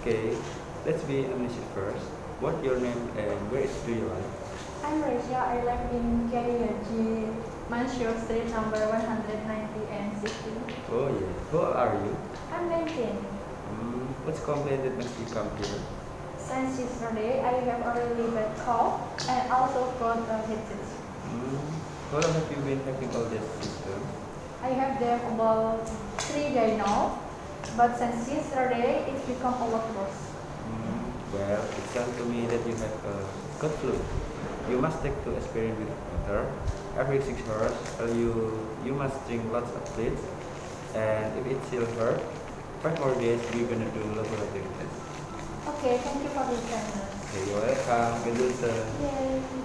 Okay, let's be honest first. What's your name and where do you live? I'm Rachel. I live in KUG, Mansur Street number 190 and 60. Oh yeah. Who are you? I'm 19. What's complaint that makes you come here? Since yesterday, I have a really bad cough and also got a headache. How long have you been having all this symptoms? I have them about 3 days now, but since yesterday, it's become a lot worse. Well, it sounds to me that you have a gut flu. You must take to aspirin with water every 6 hours. You must drink lots of fluids. And if it still hurts, 5 more days we're gonna do laboratory tests. Okay, thank you for the kindness. Okay, you're welcome. Good luck, sir. Yay.